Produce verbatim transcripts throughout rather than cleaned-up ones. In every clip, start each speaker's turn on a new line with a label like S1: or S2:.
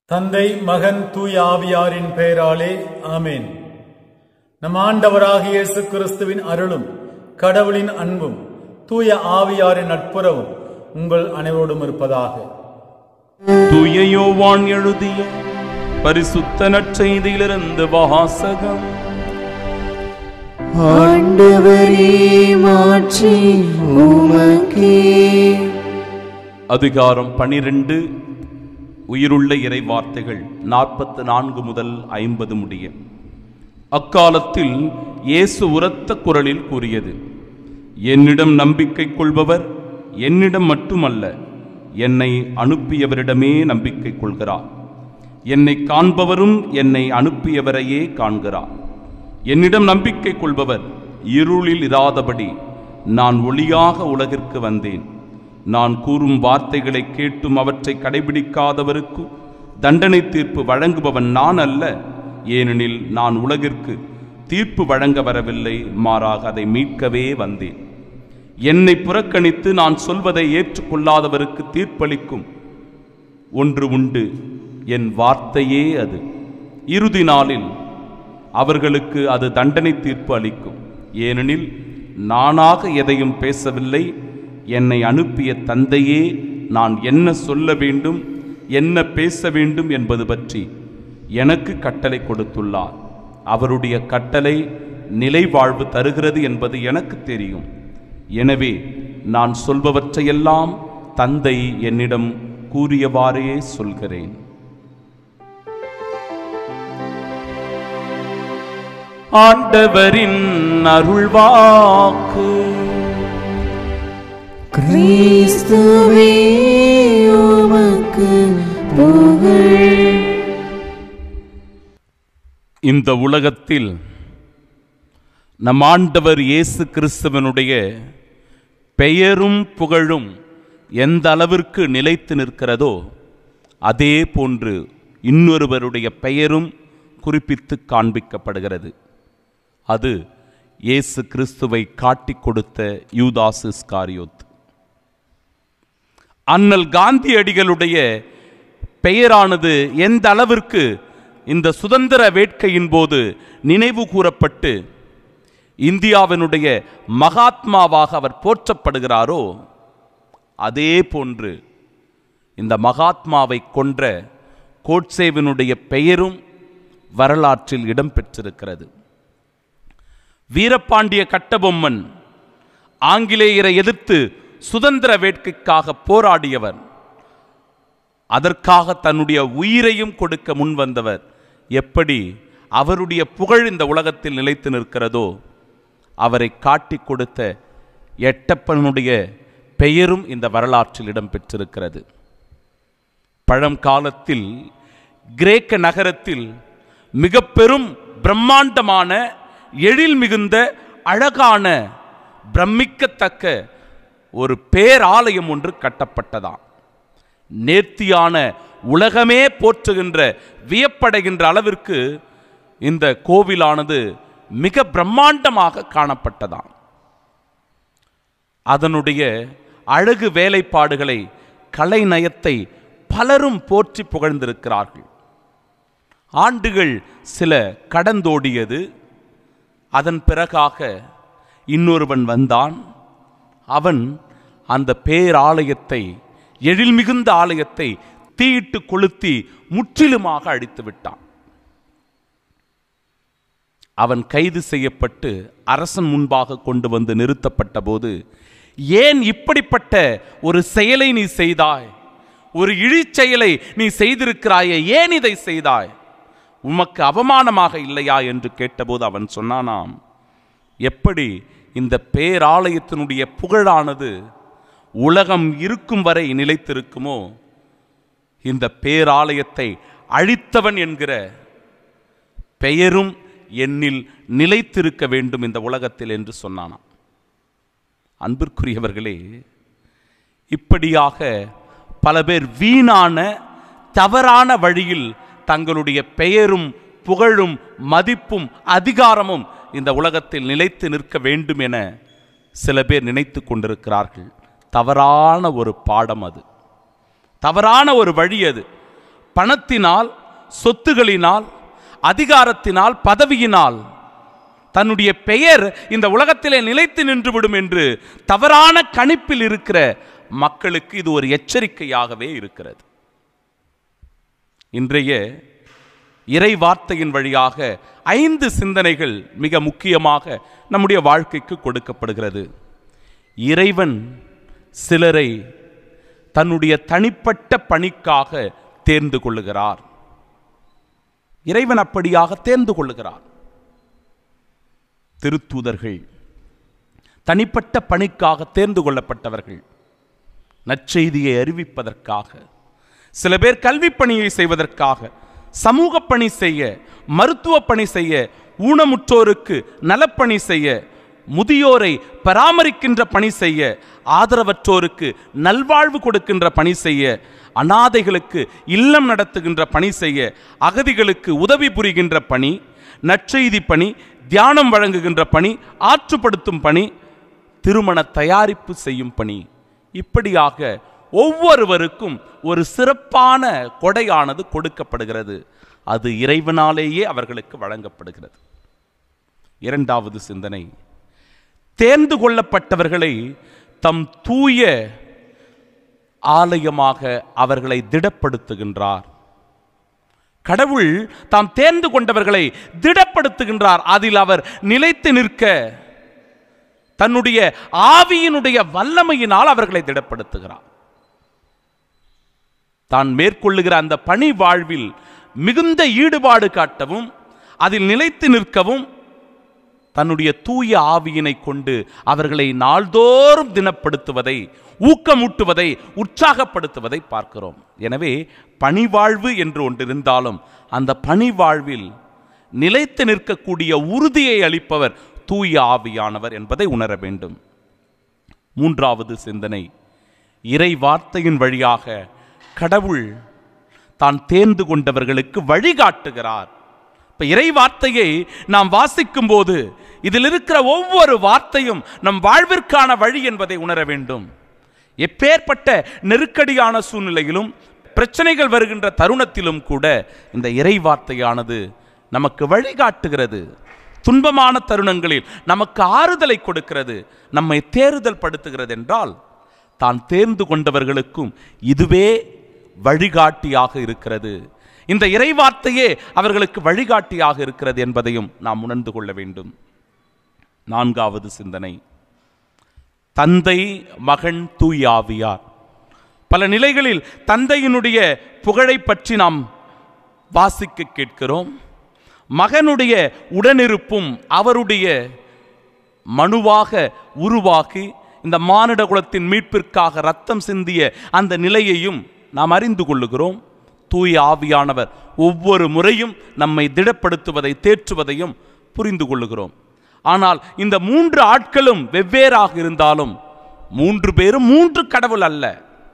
S1: தந்தை, மகன், தூய ஆவியாரின் பெயராலே ஆமேன். நம் ஆண்டவராகிய இயேசு கிறிஸ்துவின் அருளும் கடவுளின் அன்பும் தூய ஆவியாரின் நட்புறவும் உங்கள் அனைவரோடும் இருப்பதாக.
S2: தூய யோவான் எழுதிய பரிசுத்த நற்செய்தியிலிருந்து வாசகம்.
S3: ஆண்டவரே, மாட்சி உமக்கே.
S2: அதிகாரம் பனிரெண்டு. உயிருள்ள இறை வார்த்தைகள் நாற்பத்து நான்கு முதல் ஐம்பது முடிய. அக்காலத்தில் இயேசு உரத்த குரலில் கூறியது, என்னிடம் நம்பிக்கை கொள்பவர் என்னிடம் மட்டுமல்ல, என்னை அனுப்பியவரிடமே நம்பிக்கை கொள்கிறார். என்னை காண்பவரும் என்னை அனுப்பியவரையே காண்கிறார். என்னிடம் நம்பிக்கை கொள்பவர் இருளில் இராதபடி நான் ஒளியாக உலகிற்கு வந்தேன். நான் கூறும் வார்த்தைகளை கேட்டும் அவற்றை கடைபிடிக்காதவருக்கு தண்டனை தீர்ப்பு வழங்குபவன் நான் அல்ல. ஏனெனில் நான் உலகிற்கு தீர்ப்பு வழங்க வரவில்லை, மாறாக அதை மீட்கவே வந்தேன். என்னை புறக்கணித்து நான் சொல்வதை ஏற்றுக்கொள்ளாதவருக்கு தீர்ப்பளிக்கும் ஒன்று உண்டு, என் வார்த்தையே அது. இறுதி நாளில் அவர்களுக்கு அது தண்டனை தீர்ப்பு அளிக்கும். ஏனெனில் நானாக எதையும் பேசவில்லை, என்னை அனுப்பிய தந்தையே நான் என்ன சொல்ல வேண்டும், என்ன பேச வேண்டும் என்பது பற்றி எனக்கு கட்டளை கொடுத்துள்ளார். அவருடைய கட்டளை நிலை வாழ்வு தருகிறது என்பது எனக்கு தெரியும். எனவே நான் சொல்பவற்றையெல்லாம் தந்தை என்னிடம் கூறியவாறே சொல்கிறேன். ஆண்டவரின் அருள்வாக்கு.
S3: கிறிஸ்துவே, உமக்கு புகழ்.
S2: இந்த உலகத்தில் நம் ஆண்டவர் இயேசு கிறிஸ்துவனுடைய பெயரும் புகழும் எந்த அளவிற்கு நிலைத்து நிற்கிறதோ அதே போன்று இன்னொருவருடைய பெயரும் குறிப்பித்து காண்பிக்கப்படுகிறது. அது இயேசு கிறிஸ்துவை காட்டிக் கொடுத்த யூதாஸ் இஸ்காரியோத். அண்ணல் காந்தியடிகளுடைய பெயரானது எந்த அளவிற்கு இந்த சுதந்திர வேட்கையின் போது நினைவு கூறப்பட்டு இந்தியாவினுடைய மகாத்மாவாக அவர் போற்றப்படுகிறாரோ அதே போன்று இந்த மகாத்மாவை கொன்ற கோட்சேவினுடைய பெயரும் வரலாற்றில் இடம்பெற்றிருக்கிறது. வீரபாண்டிய கட்டபொம்மன் ஆங்கிலேயரை எதிர்த்து சுதந்திர வேட்கைக்காக போராடியவர். அதற்காக தன்னுடைய உயிரையும் கொடுக்க முன்வந்தவர். எப்படி அவருடைய புகழ் இந்த உலகத்தில் நிலைத்து நிற்கிறதோ அவரை காட்டிக் கொடுத்த எட்டப்பனுடைய பெயரும் இந்த வரலாற்றில் இடம்பெற்றிருக்கிறது. பழங்காலத்தில் கிரேக்க நகரத்தில் மிக பெரும் பிரம்மாண்டமான எழில் மிகுந்த அழகான பிரமிக்கத்தக்க ஒரு பேராலயம் ஒன்று கட்டப்பட்டதாம். நேர்த்தியான, உலகமே போற்றுகின்ற, வியப்படைகின்ற அளவிற்கு இந்த கோவிலானது மிக பிரம்மாண்டமாக காணப்பட்டதாம். அதனுடைய அழகு வேலைப்பாடுகளை, கலைநயத்தை பலரும் போற்றி புகழ்ந்திருக்கிறார்கள். ஆண்டுகள் சில கடந்தோடியது. அதன் பிறகாக இன்னொருவன் வந்தான். அவன் அந்த பேராலயத்தை, எழில் மிகுந்த ஆலயத்தை தீயிட்டு கொளுத்தி முற்றிலுமாக அழித்து விட்டான். அவன் கைது செய்யப்பட்டு அரசன் முன்பாக கொண்டு வந்து நிறுத்தப்பட்ட போது, ஏன் இப்படிப்பட்ட ஒரு செயலை நீ செய்தாய்? ஒரு இழிச் செயலை நீ செய்திருக்கிறாயே, ஏன் இதை செய்தாய்? உமக்கு அவமானமாக இல்லையா என்று கேட்டபோது அவன் சொன்னானாம், எப்படி இந்த பேராலயத்தினுடைய புகழானது உலகம் இருக்கும் வரை நிலைத்திருக்குமோ, இந்த பேராலயத்தை அழித்தவன் என்கிற பெயரும் என்னில் நிலைத்திருக்க வேண்டும் இந்த உலகத்தில் என்று சொன்னானாம். அன்பிற்குரியவர்களே, இப்படியாக பல பேர் வீணான தவறான வழியில் தங்களுடைய பெயரும் புகழும் மதிப்பும் அதிகாரமும் இந்த உலகத்தில் நிலைத்து நிற்க வேண்டும் என சில பேர் நினைத்து கொண்டிருக்கிறார்கள். தவறான ஒரு பாடம் அது, தவறான ஒரு வழி அது. பணத்தினால், சொத்துகளினால், அதிகாரத்தினால், பதவியினால் தன்னுடைய பெயர் இந்த உலகத்திலே நிலைத்து நின்றுவிடும் என்று தவறான கணிப்பில் இருக்கிற மக்களுக்கு இது ஒரு எச்சரிக்கையாகவே இருக்கிறது. இன்றைய இறை வார்த்தையின் வழியாக ஐந்து சிந்தனைகள் மிக முக்கியமாக நம்முடைய வாழ்க்கைக்கு கொடுக்கப்படுகிறது. இறைவன் சிலரை தன்னுடைய தனிப்பட்ட பணிக்காக தேர்ந்து கொள்ளுகிறார். இறைவன் அப்படியாக தேர்ந்து கொள்ளுகிறார். திருத்தூதர்கள் தனிப்பட்ட பணிக்காக தேர்ந்து கொள்ளப்பட்டவர்கள். நற்செய்தியை அறிவிப்பதற்காக, சில பேர் கல்வி பணியை செய்வதற்காக, சமூக பணி செய்ய, மருத்துவ பணி செய்ய, ஊனமுற்றோருக்கு நலப்பணி செய்ய, முதியோரை பராமரிக்கின்ற பணி செய்ய, ஆதரவற்றோருக்கு நல்வாழ்வு கொடுக்கின்ற பணி செய்ய, அனாதைகளுக்கு இல்லம் நடத்துகின்ற பணி செய்ய, அகதிகளுக்கு உதவி புரிகின்ற பணி, நற்செய்தி பணி, தியானம் வழங்குகின்ற பணி, ஆற்றுப்படுத்தும் பணி, திருமண தயாரிப்பு செய்யும் பணி, இப்படியாக ஒவ்வொருவருக்கும் ஒரு சிறப்பான கொடையானது கொடுக்கப்படுகிறது. அது இறைவனாலேயே அவர்களுக்கு வழங்கப்படுகிறது. இரண்டாவது சிந்தனை, தேர்ந்து கொள்ளப்பட்டவர்களை தம் தூய ஆலயமாக அவர்களை திடப்படுத்துகின்றார். கடவுள் தாம் தேர்ந்து கொண்டவர்களை திடப்படுத்துகின்றார். அதில் அவர் நிலைத்து நிற்க தன்னுடைய ஆவியினுடைய வல்லமையினால் அவர்களை திடப்படுத்துகிறார். தான் மேற்கொள்ளுகிற அந்த பணி வாழ்வில் மிகுந்த ஈடுபாடு காட்டவும், அதில் நிலைத்து நிற்கவும் தன்னுடைய தூய ஆவியினை கொண்டு அவர்களை நாள்தோறும் தினப்படுத்துவதை, ஊக்கமூட்டுவதை, உற்சாகப்படுத்துவதை பார்க்கிறோம். எனவே பணிவாழ்வு என்று ஒன்றிருந்தாலும் அந்த பணிவாழ்வில் நிலைத்து நிற்கக்கூடிய உறுதியை அளிப்பவர் தூய ஆவியானவர் என்பதை உணர வேண்டும். மூன்றாவது சிந்தனை, இறை வார்த்தையின் வழியாக கடவுள் தான் தேர்ந்து கொண்டவர்களுக்கு வழிகாட்டுகிறார். இப்ப இறை வார்த்தையை நாம் வாசிக்கும் போது இதில் இருக்கிற ஒவ்வொரு வார்த்தையும் நம் வாழ்விற்கான வழி என்பதை உணர வேண்டும். எப்பேற்பட்ட நெருக்கடியான சூழ்நிலையிலும், பிரச்சனைகள் வருகின்ற தருணத்திலும் கூட இந்த இறை வார்த்தையானது நமக்கு வழிகாட்டுகிறது. துன்பமான தருணங்களில் நமக்கு ஆறுதலை கொடுக்கிறது, நம்மை தேறுதல் படுத்துகிறது என்றால் தான் தேர்ந்து கொண்டவர்களுக்கும் இதுவே வழிகாட்டியாக இருக்கிறது. இந்த இறை வார்த்தையே அவர்களுக்கு வழிகாட்டியாக இருக்கிறது என்பதையும் நாம் உணர்ந்து கொள்ள வேண்டும். நான்காவது சிந்தனை, தந்தை, மகன், தூய ஆவியார். பல நிலைகளில் தந்தையினுடைய புகழை பற்றி நாம் வாசிக்க கேட்கிறோம். மகனுடைய உடனிருப்பும் அவருடைய மனுவாக உருவாக்கி இந்த மானிட குலத்தின் மீட்பிற்காக ரத்தம் சிந்திய அந்த நிலையையும் நாம் அறிந்து கொள்ளுகிறோம். தூய ஆவியானவர் ஒவ்வொரு முறையும் நம்மை திடப்படுத்துவதை, தேற்றுவதையும் புரிந்து கொள்ளுகிறோம். ஆனால் இந்த மூன்று ஆட்களும் வெவ்வேறாக இருந்தாலும் மூன்று பேரும் மூன்று கடவுள் அல்ல.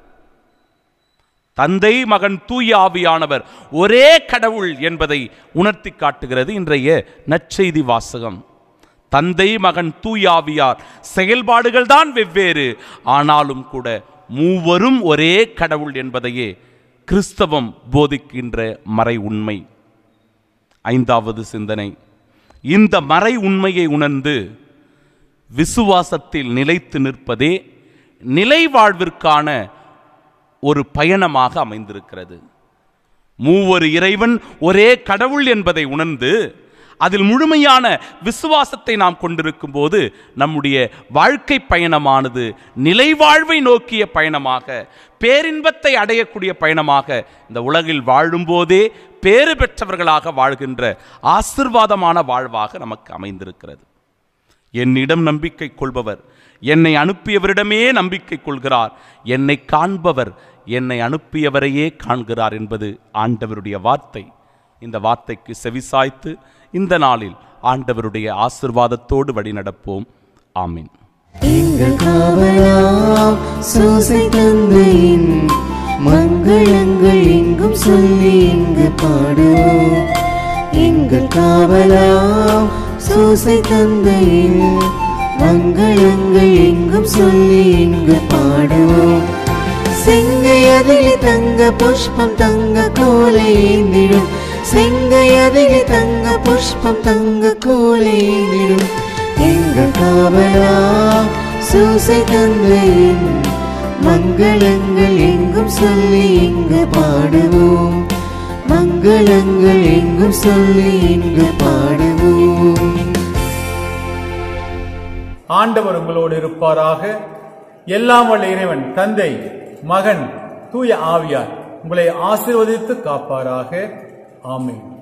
S2: தந்தை, மகன், தூய ஆவியானவர் ஒரே கடவுள் என்பதை உணர்த்தி காட்டுகிறது இன்றைய நற்செய்தி வாசகம். தந்தை, மகன், தூய ஆவியார் செயல்பாடுகள் தான் வெவ்வேறு, ஆனாலும் கூட மூவரும் ஒரே கடவுள் என்பதையே கிறிஸ்தவம் போதிக்கின்ற மறை உண்மை. ஐந்தாவது சிந்தனை, இந்த மறை உண்மையை உணர்ந்து விசுவாசத்தில் நிலைத்து நிற்பதே நிலை வாழ்விற்கான ஒரு பயணமாக அமைந்திருக்கிறது. மூவொரு இறைவன் ஒரே கடவுள் என்பதை உணர்ந்து அதில் முழுமையான விசுவாசத்தை நாம் கொண்டிருக்கும் போது நம்முடைய வாழ்க்கை பயணமானது நிலை வாழ்வை நோக்கிய பயணமாக, பேரின்பத்தை அடையக்கூடிய பயணமாக, இந்த உலகில் வாழும்போதே பேறு பெற்றவர்களாக வாழ்கின்ற ஆசீர்வாதமான வாழ்வாக நமக்கு அமைந்திருக்கிறது. என்னிடம் நம்பிக்கை கொள்பவர் என்னை அனுப்பியவரிடமே நம்பிக்கை கொள்கிறார், என்னை காண்பவர் என்னை அனுப்பியவரையே காண்கிறார் என்பது ஆண்டவருடைய வார்த்தை. இந்த வார்த்தைக்கு செவிசாய்த்து இந்த நாளில் ஆண்டவருடைய ஆசீர்வாதத்தோடு வழி நடப்போம். ஆமீன்.
S3: எங்கள் காவலாம் சூசை தந்தையின் மங்களங்கள் எங்கும் சொல்லி இங்கு பாடுவோம். எங்கள் காவலாம் சூசை தந்தையின் மங்களங்கள் எங்கும் சொல்லி இங்கு பாடுவோம். செங்கை அதில் தங்க புஷ்பம் தங்க கோலை ஏந்திடும், செங்கை அதிகை தங்க புஷ்பம் தங்க கோலை ஏந்திடும். எங்கள் காவலாம் சூசை தந்தையின் மங்களங்கள் எங்கும் சொல்லி இங்கு பாடுவோம், மங்களங்கள் எங்கும் சொல்லி இங்கு பாடுவோம்.
S1: ஆண்டவர் உங்களோடு இருப்பாராக. எல்லாம் வல்ல இறைவன் தந்தை, மகன், தூய ஆவியார் உங்களை ஆசீர்வதித்து காப்பாராக. ஆமென்.